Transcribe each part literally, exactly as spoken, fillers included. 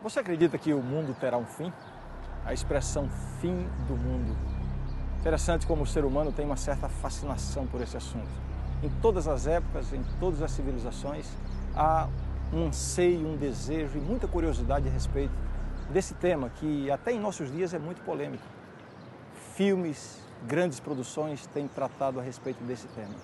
Você acredita que o mundo terá um fim? A expressão fim do mundo. Interessante como o ser humano tem uma certa fascinação por esse assunto. Em todas as épocas, em todas as civilizações, há um anseio, um desejo e muita curiosidade a respeito desse tema que até em nossos dias é muito polêmico. Filmes, grandes produções têm tratado a respeito desse tema.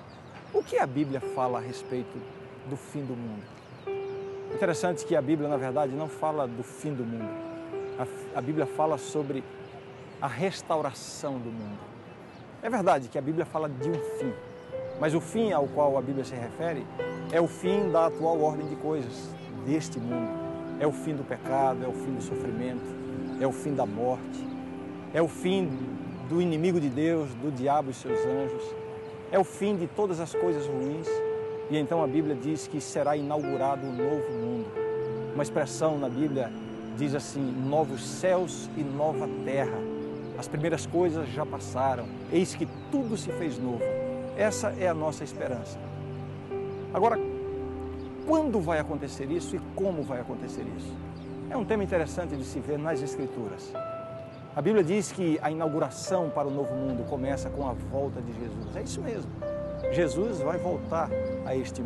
O que a Bíblia fala a respeito do fim do mundo? Interessante que a Bíblia, na verdade, não fala do fim do mundo. A, a Bíblia fala sobre a restauração do mundo. É verdade que a Bíblia fala de um fim, mas o fim ao qual a Bíblia se refere é o fim da atual ordem de coisas deste mundo. É o fim do pecado, é o fim do sofrimento, é o fim da morte, é o fim do inimigo de Deus, do diabo e seus anjos, é o fim de todas as coisas ruins. E então a Bíblia diz que será inaugurado um novo mundo. Uma expressão na Bíblia diz assim: novos céus e nova terra. As primeiras coisas já passaram, eis que tudo se fez novo. Essa é a nossa esperança. Agora, quando vai acontecer isso e como vai acontecer isso? É um tema interessante de se ver nas Escrituras. A Bíblia diz que a inauguração para o novo mundo começa com a volta de Jesus. É isso mesmo. Jesus vai voltar a este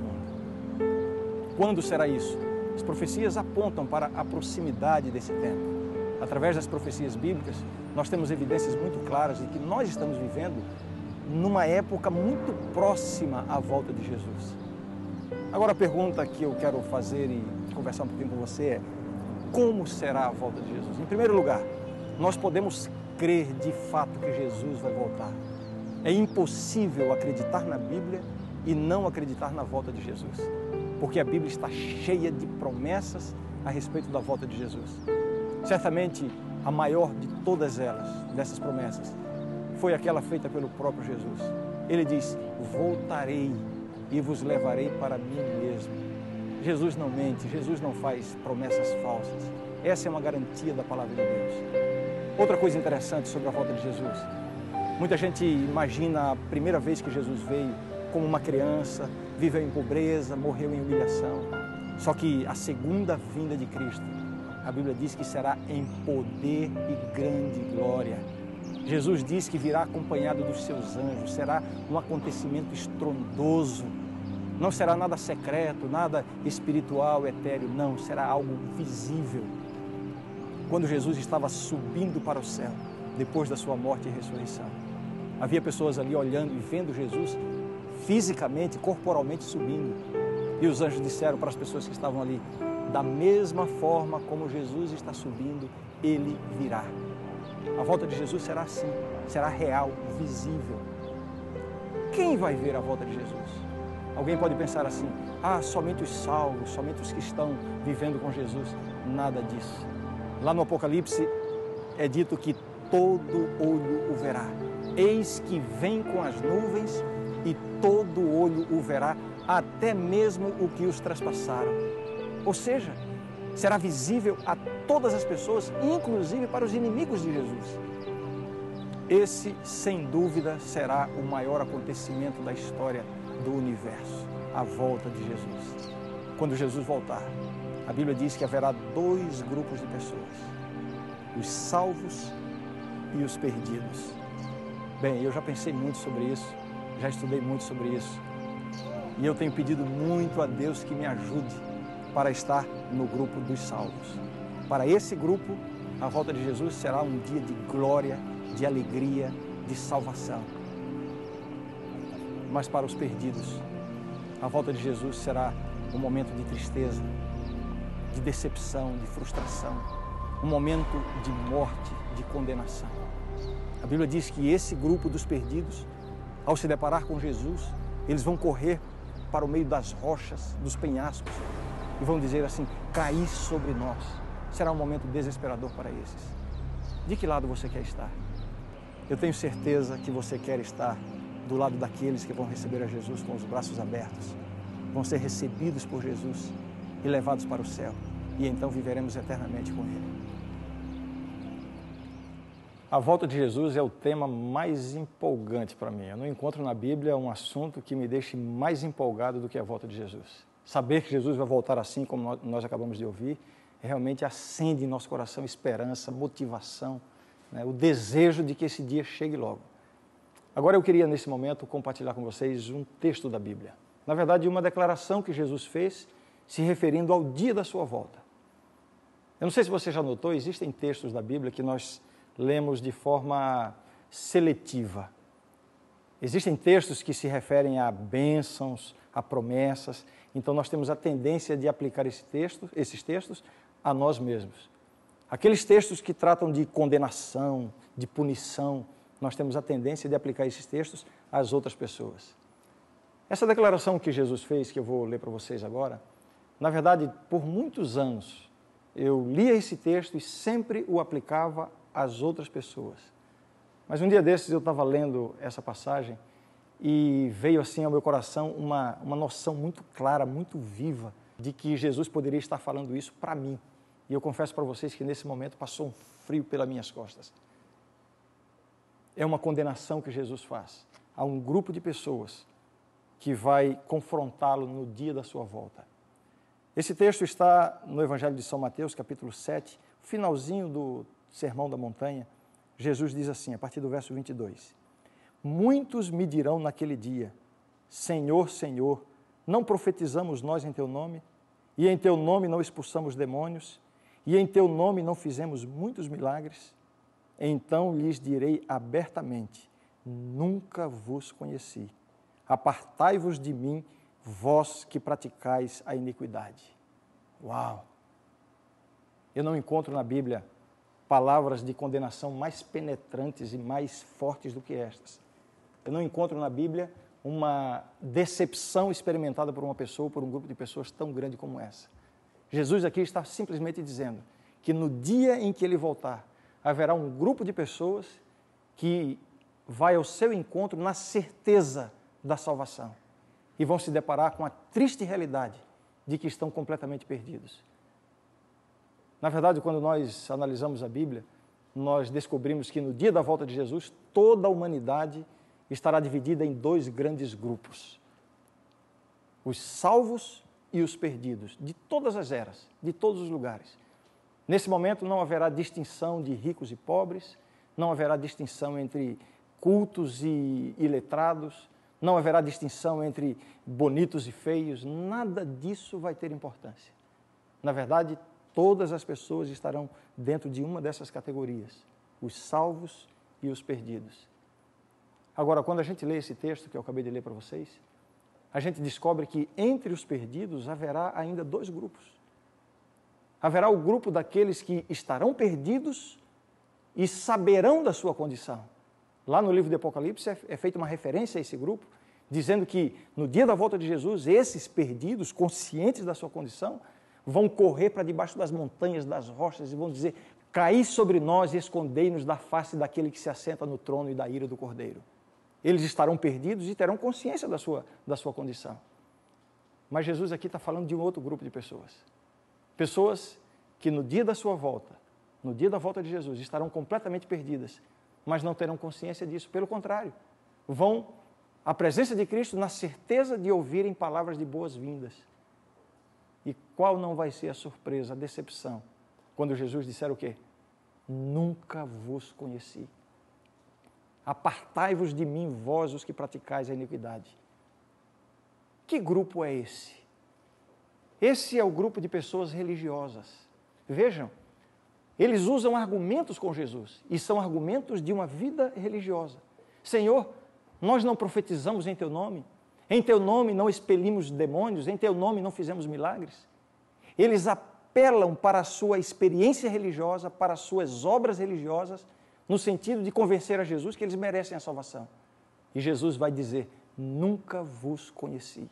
mundo. Quando será isso? As profecias apontam para a proximidade desse tempo. Através das profecias bíblicas, nós temos evidências muito claras de que nós estamos vivendo numa época muito próxima à volta de Jesus. Agora a pergunta que eu quero fazer e conversar um pouquinho com você é: como será a volta de Jesus? Em primeiro lugar, nós podemos crer de fato que Jesus vai voltar. É impossível acreditar na Bíblia e não acreditar na volta de Jesus, porque a Bíblia está cheia de promessas a respeito da volta de Jesus. Certamente, a maior de todas elas, dessas promessas, foi aquela feita pelo próprio Jesus. Ele diz: voltarei e vos levarei para mim mesmo. Jesus não mente, Jesus não faz promessas falsas. Essa é uma garantia da palavra de Deus. Outra coisa interessante sobre a volta de Jesus: muita gente imagina a primeira vez que Jesus veio como uma criança, viveu em pobreza, morreu em humilhação. Só que a segunda vinda de Cristo, a Bíblia diz que será em poder e grande glória. Jesus diz que virá acompanhado dos seus anjos, será um acontecimento estrondoso. Não será nada secreto, nada espiritual, etéreo, não, será algo visível. Quando Jesus estava subindo para o céu, depois da sua morte e ressurreição, havia pessoas ali olhando e vendo Jesus fisicamente, corporalmente subindo. E os anjos disseram para as pessoas que estavam ali: da mesma forma como Jesus está subindo, Ele virá. A volta de Jesus será assim, será real, visível. Quem vai ver a volta de Jesus? Alguém pode pensar assim: ah, somente os salvos, somente os que estão vivendo com Jesus. Nada disso. Lá no Apocalipse é dito que todo olho o verá. Eis que vem com as nuvens e todo olho o verá, até mesmo o que os traspassaram. Ou seja, será visível a todas as pessoas, inclusive para os inimigos de Jesus. Esse, sem dúvida, será o maior acontecimento da história do universo, a volta de Jesus. Quando Jesus voltar, a Bíblia diz que haverá dois grupos de pessoas: os salvos e os perdidos. Bem, eu já pensei muito sobre isso, já estudei muito sobre isso, e eu tenho pedido muito a Deus que me ajude para estar no grupo dos salvos. Para esse grupo, a volta de Jesus será um dia de glória, de alegria, de salvação. Mas para os perdidos, a volta de Jesus será um momento de tristeza, de decepção, de frustração, um momento de morte, de condenação. A Bíblia diz que esse grupo dos perdidos, ao se deparar com Jesus, eles vão correr para o meio das rochas, dos penhascos, e vão dizer assim: caí sobre nós. Será um momento desesperador para esses. De que lado você quer estar? Eu tenho certeza que você quer estar do lado daqueles que vão receber a Jesus com os braços abertos, vão ser recebidos por Jesus e levados para o céu, e então viveremos eternamente com Ele. A volta de Jesus é o tema mais empolgante para mim. Eu não encontro na Bíblia um assunto que me deixe mais empolgado do que a volta de Jesus. Saber que Jesus vai voltar assim, como nós acabamos de ouvir, realmente acende em nosso coração esperança, motivação, né? O desejo de que esse dia chegue logo. Agora eu queria, nesse momento, compartilhar com vocês um texto da Bíblia. Na verdade, uma declaração que Jesus fez se referindo ao dia da sua volta. Eu não sei se você já notou, existem textos da Bíblia que nós lemos de forma seletiva. Existem textos que se referem a bênçãos, a promessas, então nós temos a tendência de aplicar esse texto, esses textos a nós mesmos. Aqueles textos que tratam de condenação, de punição, nós temos a tendência de aplicar esses textos às outras pessoas. Essa declaração que Jesus fez, que eu vou ler para vocês agora, na verdade, por muitos anos, eu lia esse texto e sempre o aplicava às outras pessoas. Mas um dia desses eu estava lendo essa passagem e veio assim ao meu coração uma, uma noção muito clara, muito viva, de que Jesus poderia estar falando isso para mim. E eu confesso para vocês que nesse momento passou um frio pelas minhas costas. É uma condenação que Jesus faz a um grupo de pessoas que vai confrontá-lo no dia da sua volta. Esse texto está no Evangelho de São Mateus, capítulo sete, finalzinho do Sermão da Montanha. Jesus diz assim, a partir do verso vinte e dois, muitos me dirão naquele dia, Senhor, Senhor, não profetizamos nós em Teu nome? E em Teu nome não expulsamos demônios? E em Teu nome não fizemos muitos milagres? Então lhes direi abertamente, nunca vos conheci. Apartai-vos de mim, vós que praticais a iniquidade. Uau! Eu não encontro na Bíblia palavras de condenação mais penetrantes e mais fortes do que estas. Eu não encontro na Bíblia uma decepção experimentada por uma pessoa, por um grupo de pessoas tão grande como essa. Jesus aqui está simplesmente dizendo que no dia em que Ele voltar, haverá um grupo de pessoas que vai ao seu encontro na certeza da salvação e vão se deparar com a triste realidade de que estão completamente perdidos. Na verdade, quando nós analisamos a Bíblia, nós descobrimos que no dia da volta de Jesus, toda a humanidade estará dividida em dois grandes grupos. Os salvos e os perdidos, de todas as eras, de todos os lugares. Nesse momento não haverá distinção de ricos e pobres, não haverá distinção entre cultos e iletrados, não haverá distinção entre bonitos e feios, nada disso vai ter importância. Na verdade, todas as pessoas estarão dentro de uma dessas categorias, os salvos e os perdidos. Agora, quando a gente lê esse texto que eu acabei de ler para vocês, a gente descobre que entre os perdidos haverá ainda dois grupos. Haverá o grupo daqueles que estarão perdidos e saberão da sua condição. Lá no livro do Apocalipse é feita uma referência a esse grupo, dizendo que no dia da volta de Jesus, esses perdidos, conscientes da sua condição, vão correr para debaixo das montanhas, das rochas e vão dizer, caí sobre nós e escondei-nos da face daquele que se assenta no trono e da ira do Cordeiro. Eles estarão perdidos e terão consciência da sua, da sua condição. Mas Jesus aqui está falando de um outro grupo de pessoas. Pessoas que no dia da sua volta, no dia da volta de Jesus, estarão completamente perdidas, mas não terão consciência disso. Pelo contrário, vão à presença de Cristo na certeza de ouvirem palavras de boas-vindas. E qual não vai ser a surpresa, a decepção, quando Jesus disser o quê? Nunca vos conheci. Apartai-vos de mim, vós os que praticais a iniquidade. Que grupo é esse? Esse é o grupo de pessoas religiosas. Vejam, eles usam argumentos com Jesus, e são argumentos de uma vida religiosa. Senhor, nós não profetizamos em Teu nome, em Teu nome não expelimos demônios, em Teu nome não fizemos milagres. Eles apelam para a sua experiência religiosa, para as suas obras religiosas, no sentido de convencer a Jesus que eles merecem a salvação. E Jesus vai dizer, nunca vos conheci.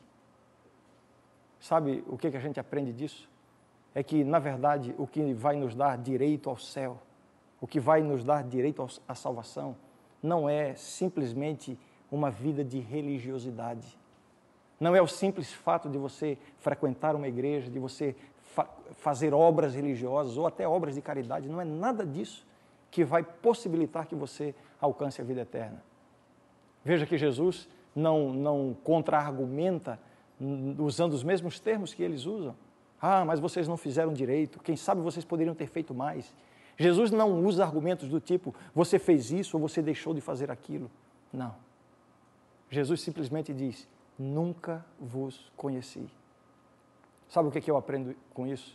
Sabe o que a gente aprende disso? É que, na verdade, o que vai nos dar direito ao céu, o que vai nos dar direito à salvação, não é simplesmente uma vida de religiosidade. Não é o simples fato de você frequentar uma igreja, de você fa- fazer obras religiosas ou até obras de caridade. Não é nada disso que vai possibilitar que você alcance a vida eterna. Veja que Jesus não, não contra-argumenta usando os mesmos termos que eles usam. Ah, mas vocês não fizeram direito. Quem sabe vocês poderiam ter feito mais. Jesus não usa argumentos do tipo, você fez isso ou você deixou de fazer aquilo. Não. Jesus simplesmente diz, nunca vos conheci. Sabe o que eu aprendo com isso?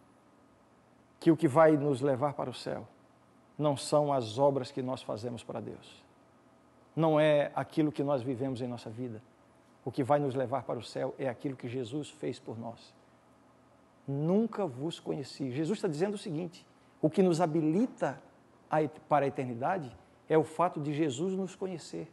Que o que vai nos levar para o céu não são as obras que nós fazemos para Deus. Não é aquilo que nós vivemos em nossa vida. O que vai nos levar para o céu é aquilo que Jesus fez por nós. Nunca vos conheci. Jesus está dizendo o seguinte, o que nos habilita para a eternidade é o fato de Jesus nos conhecer.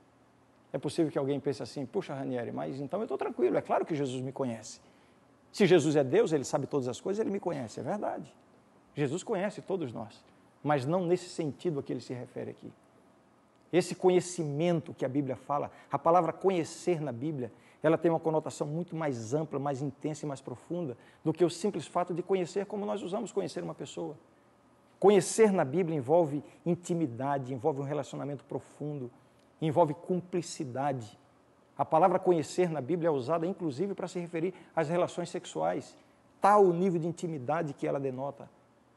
É possível que alguém pense assim, puxa, Ranieri, mas então eu estou tranquilo, é claro que Jesus me conhece. Se Jesus é Deus, Ele sabe todas as coisas, Ele me conhece, é verdade. Jesus conhece todos nós, mas não nesse sentido a que Ele se refere aqui. Esse conhecimento que a Bíblia fala, a palavra conhecer na Bíblia, ela tem uma conotação muito mais ampla, mais intensa e mais profunda do que o simples fato de conhecer como nós usamos conhecer uma pessoa. Conhecer na Bíblia envolve intimidade, envolve um relacionamento profundo, envolve cumplicidade. A palavra conhecer na Bíblia é usada inclusive para se referir às relações sexuais, tal o nível de intimidade que ela denota.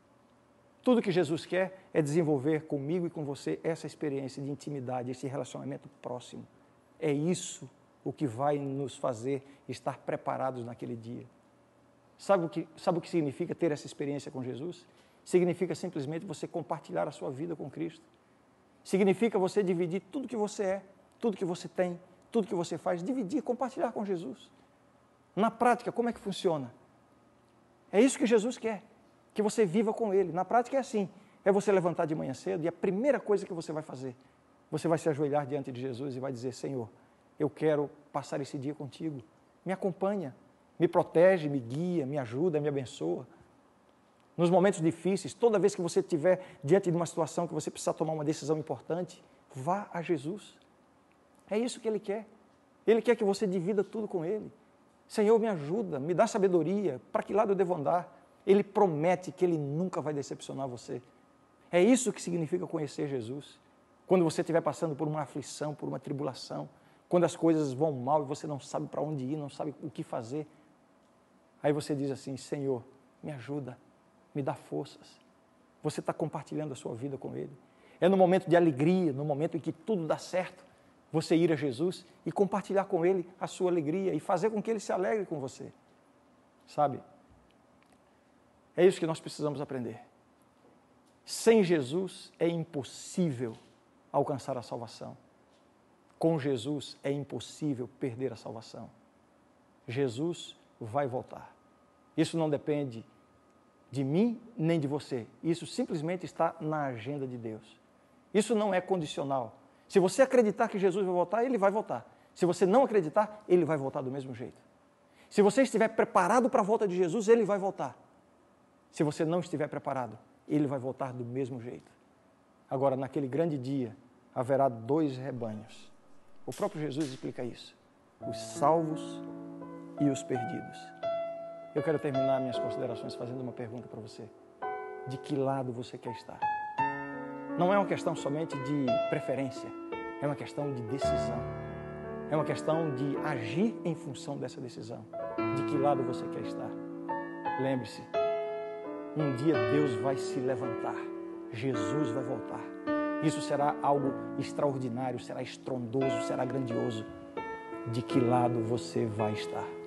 Tudo que Jesus quer é desenvolver comigo e com você essa experiência de intimidade, esse relacionamento próximo. É isso o que vai nos fazer estar preparados naquele dia. Sabe o que, sabe o que significa ter essa experiência com Jesus? Significa simplesmente você compartilhar a sua vida com Cristo. Significa você dividir tudo que você é, tudo que você tem, tudo que você faz, dividir, compartilhar com Jesus. Na prática, como é que funciona? É isso que Jesus quer, que você viva com Ele. Na prática é assim, é você levantar de manhã cedo e a primeira coisa que você vai fazer, você vai se ajoelhar diante de Jesus e vai dizer, Senhor, eu quero passar esse dia contigo, me acompanha, me protege, me guia, me ajuda, me abençoa. Nos momentos difíceis, toda vez que você estiver diante de uma situação que você precisa tomar uma decisão importante, vá a Jesus. É isso que Ele quer. Ele quer que você divida tudo com Ele. Senhor, me ajuda, me dá sabedoria, para que lado eu devo andar? Ele promete que Ele nunca vai decepcionar você. É isso que significa conhecer Jesus. Quando você estiver passando por uma aflição, por uma tribulação, quando as coisas vão mal e você não sabe para onde ir, não sabe o que fazer, aí você diz assim, Senhor, me ajuda, me dá forças. Você está compartilhando a sua vida com Ele. É no momento de alegria, no momento em que tudo dá certo, você ir a Jesus e compartilhar com Ele a sua alegria e fazer com que Ele se alegre com você. Sabe? É isso que nós precisamos aprender. Sem Jesus é impossível alcançar a salvação. Com Jesus é impossível perder a salvação. Jesus vai voltar. Isso não depende de mim nem de você. Isso simplesmente está na agenda de Deus. Isso não é condicional. Se você acreditar que Jesus vai voltar, Ele vai voltar. Se você não acreditar, Ele vai voltar do mesmo jeito. Se você estiver preparado para a volta de Jesus, Ele vai voltar. Se você não estiver preparado, Ele vai voltar do mesmo jeito. Agora, naquele grande dia, haverá dois rebanhos. O próprio Jesus explica isso. Os salvos e os perdidos. Eu quero terminar minhas considerações fazendo uma pergunta para você. De que lado você quer estar? Não é uma questão somente de preferência, é uma questão de decisão. É uma questão de agir em função dessa decisão. De que lado você quer estar? Lembre-se, um dia Deus vai se levantar, Jesus vai voltar. Isso será algo extraordinário, será estrondoso, será grandioso. De que lado você vai estar?